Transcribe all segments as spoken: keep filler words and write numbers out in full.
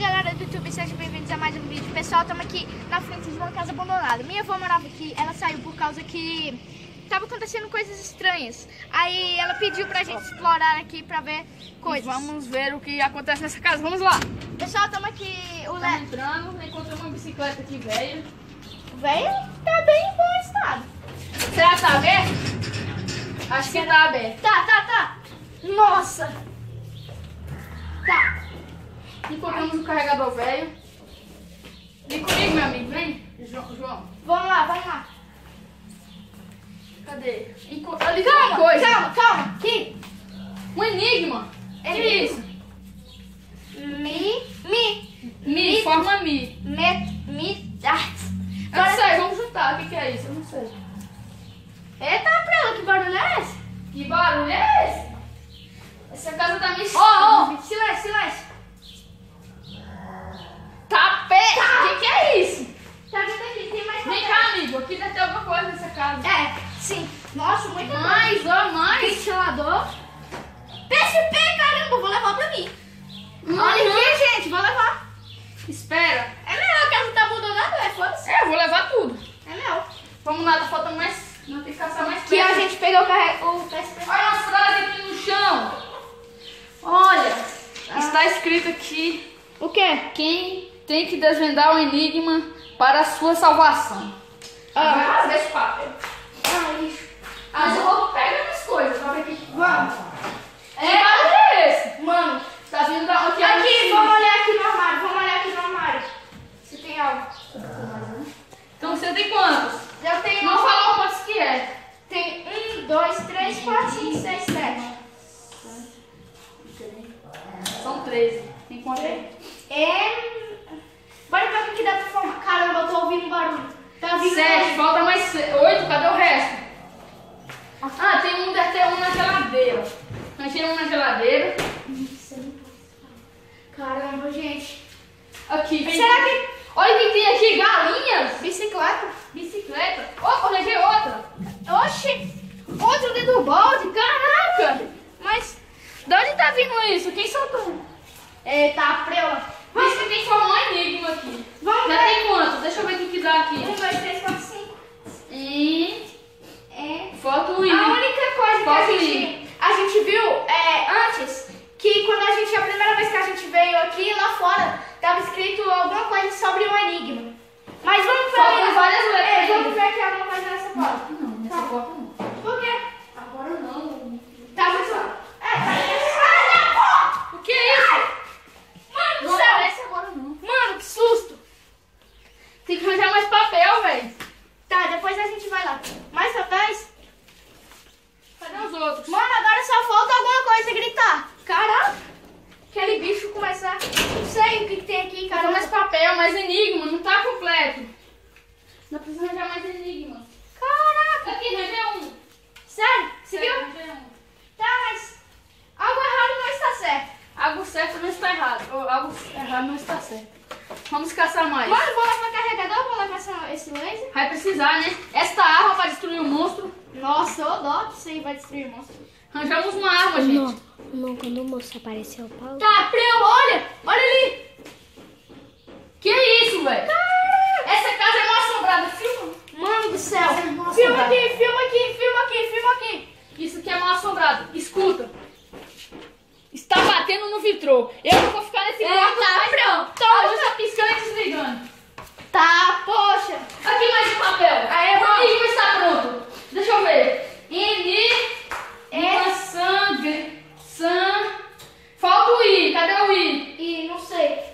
galera do YouTube, sejam bem-vindos a mais um vídeo. Pessoal, estamos aqui na frente de uma casa abandonada. Minha avó morava aqui, ela saiu por causa que tava acontecendo coisas estranhas. Aí ela pediu pra gente explorar aqui pra ver coisas. E vamos ver o que acontece nessa casa, vamos lá. Pessoal, estamos aqui, o Estamos Le... entrando, encontrei uma bicicleta aqui velha. Velho tá bem em bom estado. Será que tá aberto? Acho que tá aberto. Tá, tá, tá. Nossa. Tá. Encontramos um carregador velho. Vem comigo, meu amigo, vem. João, João. Vamos lá, vamos lá. Cadê? Enco... Ali tem Calma, uma coisa. calma, calma. Aqui. Um enigma. Que é Enigma. isso? Mi, mi, Mi, forma Mi. me, mi, ah. Eu não sei, vamos juntar. O que, que é isso? Eu não sei. Eita, Prela, que barulho é esse? Que barulho é esse? Essa casa tá me... Ó, ó, silêncio, silêncio. Tapete! O que, que é isso? Tá vendo aqui? Tem mais Vem papel. cá, amigo. Aqui deve ter alguma coisa nessa casa. É, sim. Nossa, muito Mais, ó, mais. ventilador. P S P, caramba, vou levar pra mim. Uhum. Olha aqui, gente, vou levar. Espera. É meu, a casa tá abandonada, é foda-se. É, eu vou levar tudo. É meu. Vamos lá, tá faltando mais... Não tem que caçar mais Que a peça. gente pegou o, carre... o P S P. Olha as frases aqui no chão. Olha, está escrito aqui: O quê? quem tem que desvendar o enigma para a sua salvação. Ah. Vai rasgar esse papel. Ah, lixo. Ah, eu vou pegar minhas coisas. Pra ver aqui. Vamos. É, que barulho é esse? Mano, Tá vindo da onde? aqui, vamos olhar aqui no armário, vamos olhar aqui no armário. Se tem algo. Então você tem quantos? Eu tenho... Não falou quantos que é. Tem um, dois, três, quatro, cinco, seis, sete. São treze. Tem quantos aí? É... Bora ver o que dá pra formar. Caramba, eu tô ouvindo barulho. Tá vindo Sete, barulho. falta mais se- oito, cadê o resto? Ah, tem um, deve ter um na geladeira. Achei um na geladeira. Caramba, gente. Aqui, vem. Será que... Olha o que tem aqui, galinhas, Bicicleta? bicicleta. Opa, arranjei outra. Oxi! Outro dentro do balde, caraca! Mas, de onde tá vindo isso? Quem soltou? Eita, a preula. Mas que tem que formar um enigma aqui. Vamos Já ver. tem quanto? Deixa eu ver o que que dá aqui. Um, dois, três, quatro, cinco. E... É... Falta o I. A única coisa que a Falta o gente, a gente viu é, antes, que quando a gente, a primeira vez que a gente veio aqui, lá fora, tava escrito alguma coisa sobre um enigma. Mas vamos ver. Faltam várias letras É, ainda. vamos ver aqui alguma coisa nessa porta. Não, nessa porta não. Por quê? Agora não. Tá muito... É, tá fechada, O que é isso? Mano do Não céu! aparece agora não. Mano, que susto! Tem que arranjar mais papel, velho. Tá, depois a gente vai lá. Mais papéis? Cadê os outros? Mano, agora só falta alguma coisa gritar. Caraca! Aquele bicho começar... Não sei o que, que tem aqui, Cadê cara. mais papel, mais enigma? Não tá completo. Não precisa arranjar mais enigma. Caraca! Aqui, arranjei um. Sério? Você Sério, viu? arranjei um. Tá, mas... Algo errado não está certo. Algo certo não está errado. Ou algo errado não está certo. Vamos caçar mais. Mano, vou levar carregador, vou levar essa, esse laser. Vai precisar, né? Esta arma vai destruir o monstro. Nossa, ô dó, isso aí vai destruir o monstro. Arranjamos uma arma, gente. Não, não, quando o moço apareceu, Paulo. Tá, Preu, olha! Olha ali! Que isso, velho? Essa casa é mal assombrada. Filma. Mano do céu! Nossa, Filma assombrado. aqui, filma aqui, filma aqui, filma aqui! Isso aqui é mal assombrado. Escuta. Está batendo no vitrô. Eu não vou ficar nesse É, quarto. tá, mais pronto. não. Tá, a luz tá piscando e desligando. Tá, poxa! Aqui mais um papel. Aí, o ó. enigma está pronto. Deixa eu ver. N, É. sangue, san. Falta o I. Cadê o I? E não sei.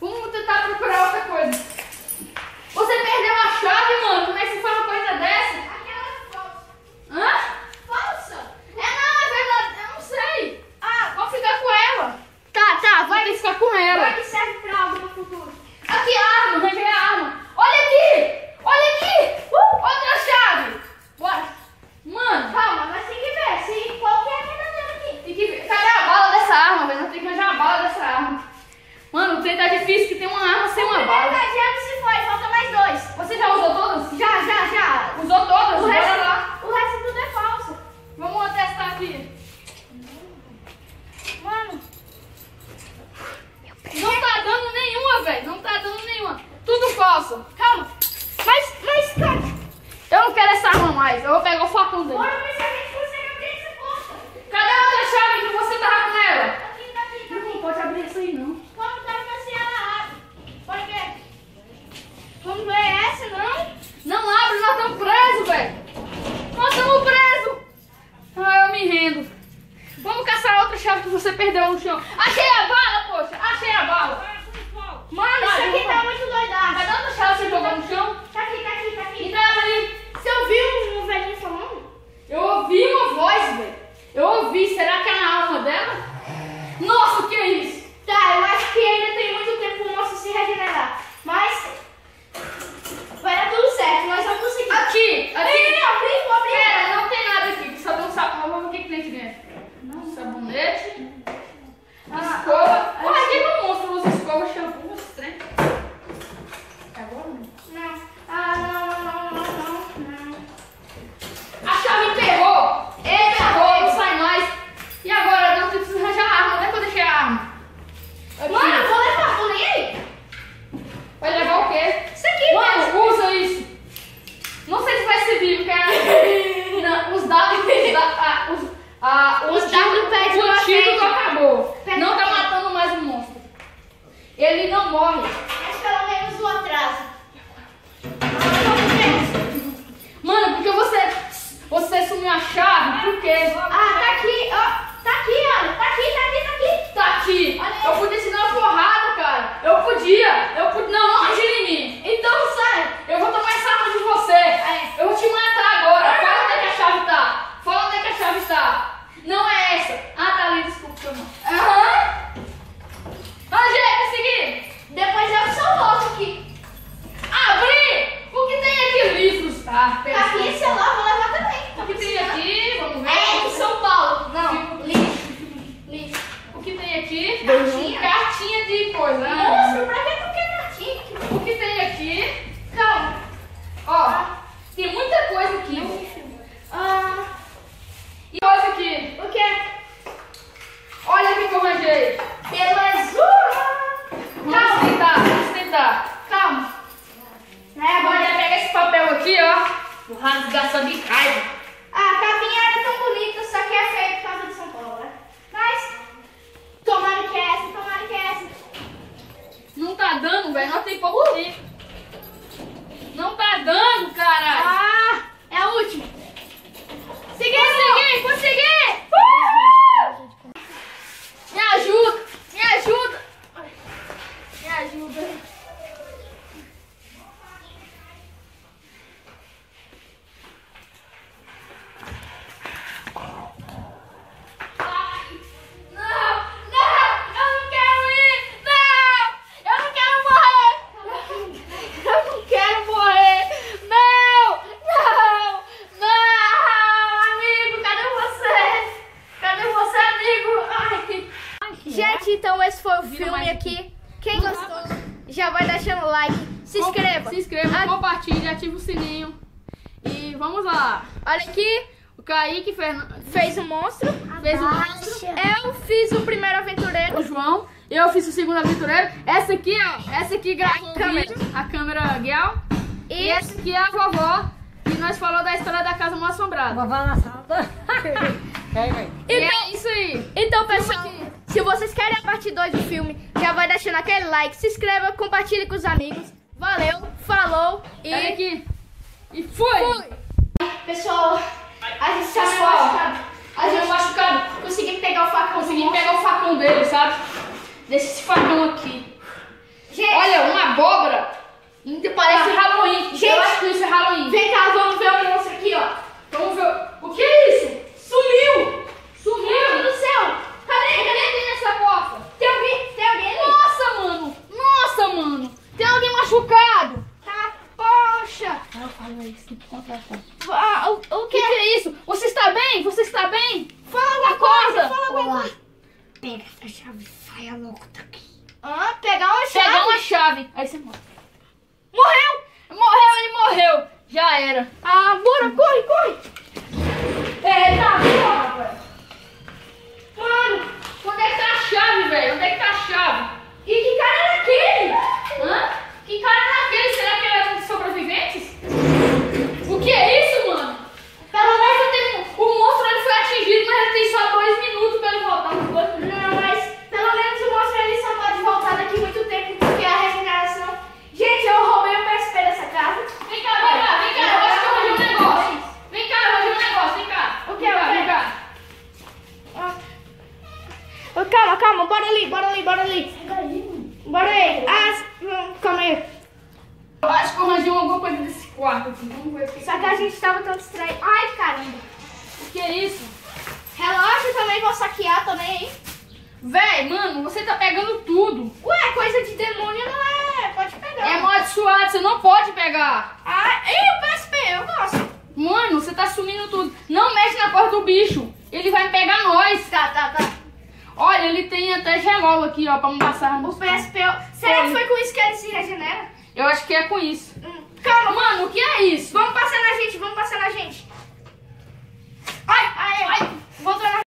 Vamos tentar procurar outra coisa. Você perdeu a chave, mano? Como é que você faz uma coisa dessa? Aquela é falsa. Hã? Falsa? É não, é verdade. Eu não sei. Ah, Vamos ficar com ela. tá, tá. Vai Vai, ter que ficar com ela. vai que serve pra algo no futuro. Aqui a arma, arranjei a arma. Olha aqui! Olha aqui! Uh, outra chave! Bora! Mano, Calma, mas tem que ver se qual que é a verdadeira aqui. tem que ver. Cadê a bala dessa arma, velho? Nós temos que arranjar a bala dessa arma. Mano, o trem tá difícil que tem uma arma sem uma bala. Cadeado se foi, falta mais dois. Você já usou todas? Já, já, já. Usou todas? O Bora resto, lá. o resto tudo é falso. Vamos testar aqui. Mano, Não tá dando nenhuma, velho. Não tá dando nenhuma. Tudo falso. calma. Mas, mas, calma. Eu não quero essa arma mais. Eu vou pegar o facão dele. Bora ver se a gente consegue abrir essa porta. Cadê a outra chave que você tava com ela? Aqui, tá aqui, tá Não aqui. pode abrir isso aí, não. Como tá assim ela abre? Bora ver. Vamos ver essa, não? Não abre, nós estamos presos, velho. Nós estamos presos. Ah, eu me rendo. Vamos caçar a outra chave que você perdeu no chão. Achei a bala, poxa. Achei a bala. Mano, Tá, isso aqui eu tá vou- muito doidado. Cadê a outra chave que você jogou no chão? Tá aqui, tá aqui, tá aqui. Então aí, Você ouviu um velhinho falando? eu ouvi uma voz, velho. Eu ouvi. Será que é a alma dela? Nossa, o que é isso? Tá, eu acho que ainda tem muito tempo pro moço se regenerar. Mas vai dar tudo certo, nós vamos conseguir. Aqui, aqui. Ei, abri, vou abrir. Pera, não tem nada aqui. Só tem um sabão. Vamos ver o que que tem aqui dentro. Não, sabonete. Ah, Escova. ah, Olha aqui que eu mostro usa escova, shampoo, esse trem. Agora não. Não. Ah, não, não, não, não, não, não. A chave enterrou. Enterrou, não sai mais. E agora? Não preciso arranjar a arma. Onde é que eu deixei a arma? Aqui. Mano, eu vou levar, tô nem aí. Vai levar o quê? Isso aqui, Mano, mesmo. usa isso. Não sei se vai servir, porque a- não, os dados... Os, da, a, os, a, Os dados do pé de o uma antídoto frente. acabou. Pé Não de tá uma matando mais o monstro. Ele não morre. Mas pelo menos o atraso. Ah, vamos ver. Mano, porque você, você sumiu a chave? Por quê? Ah, tá aqui, ó. Tá aqui, olha. Tá aqui, tá aqui, tá aqui. Tá aqui. Olha aí. Eu podia te dar uma porrada, cara. Eu podia. Eu podia. Não, não atire em mim. Então sai. Eu vou tomar essa arma de você. É. Eu vou te matar agora. Fala onde é que a chave tá. Fala onde é que a chave está. Não é essa. Ah, tá ali. Desculpa, foi mal. Aham. Angê, consegui. Depois eu sou louco aqui. Abri. O que tem aqui? Livros. Tá, Tá aqui esse celular, vou levar também. O que tem aqui? Vamos ver. É, de São Paulo. Não, lixo. Lixo. O que tem aqui? Cartinha. Cartinha de coisa. Ah. Monstro, pra que tu quer cartinha? O que tem aqui? Calma. Ó, tem muita coisa aqui. Ah, E coisa aqui. o que? Olha aqui que eu arranjei. Belezura. Vamos Calma. tentar, vamos tentar. Calma. É, Agora agora. pega esse papel aqui, ó. Vou rasgar só de raiva. Ah, a capinha era tão bonita, só que é feio por causa de São Paulo, né? Mas, tomara que é essa, tomara que é essa. Não tá dando, velho. Não tem pouco tempo. Não tá dando, caralho. Ah, é a última. Consegui, consegui, consegui. Uh! Me ajuda, me ajuda. Me ajuda. Ai, não, não, eu não quero ir. Não, eu não quero morrer. Eu não quero morrer. Não, não, não. Amigo, cadê você? Cadê você, amigo? Ai. Gente, então esse foi o Vira filme mais aqui. Quem gostou, já vai deixando like. Se inscreva. Se inscreva, Ah, compartilhe, ativa o sininho. E vamos lá. Olha aqui, O Kaique Fern... fez o monstro. fez o monstro. Eu fiz o primeiro aventureiro. O João. Eu fiz o segundo aventureiro. Essa aqui, ó. Essa aqui gravou A o câmera. vídeo, a câmera Guial. E E essa aqui é a vovó. E nós falou da história da casa mal assombrada. Vovó na sala. E é isso aí. então, pessoal, se vocês querem a parte dois do filme, já vai deixando aquele like, se inscreva, compartilhe com os amigos. Valeu, falou e Olha aqui. E foi. fui! Pessoal, a gente tá meio Pessoal, machucado. A gente machucado. Consegui pegar o facão. Consegui pegar o facão dele, sabe? Deixa esse facão aqui. Gente, Vem cá, vamos ver o monstro aqui, ó. Vamos ver. O que é isso? Sumiu! Sumiu! Meu Deus do céu! Cadê? Cadê Cadê? tem nessa porta? Tem alguém? Tem alguém ali? Nossa, mano! Nossa, mano! Tem alguém machucado! Tá, poxa! Ah, fala isso, tem que contratar. Ah, o, o O que, que? que é isso? Você está bem? Você está bem? Fala alguma Acorda. coisa! Fala alguma Olá. coisa! Pega essa chave, saia logo daqui. Ah, pegar uma chave! Pegar uma chave. Aí você morre. Morreu! Morreu, ele morreu. Já era. Ah, bora, corre, corre! É, tá, porra, velho. Mano, onde é que tá a chave, velho? Onde é que tá a chave? E que cara era aquele? Hã? Que cara é aquele? Será que era um dos sobreviventes? O que é isso, mano? Pelo menos tem um... O monstro ele foi atingido, mas ele tem só dois minutos pra ele voltar. Dois minutos. Não, mas pelo menos o monstro ele só pode voltar daqui muito tempo, porque a regeneração... Gente, eu roubei o P S P dessa casa. Vem cá, vem cá, vem cá. Eu acho que eu arranjei um negócio. Vem cá, eu arranjei um negócio. Vem cá. O que, Vem cá, o quê? vem cá. Ah. Ô, calma, calma, bora ali, bora ali, bora ali. Bora aí. Ah, s- hum, calma aí. Eu acho que eu arranjei alguma coisa desse quarto aqui. Vamos ver o que Só que a gente tava tão distraído. Ai, caramba. O que é isso? Relógio também vou saquear também, hein? Véi, mano, você tá pegando tudo. Ué, coisa de demônio não é. Pode pegar. É amaldiçoado, você não pode pegar. Ah, e o P S P? Eu gosto. Mano, você tá sumindo tudo. Não mexe na porta do bicho. Ele vai pegar nós. Tá, tá, tá. Olha, ele tem até gelol aqui, ó, pra não passar. O P S P... Será que foi com isso que ele se regenera? Eu acho que é com isso. Hum, calma, mano. Mano, o que é isso? Vamos passar na gente, vamos passar na gente. Ai, ai, ai. Voltou na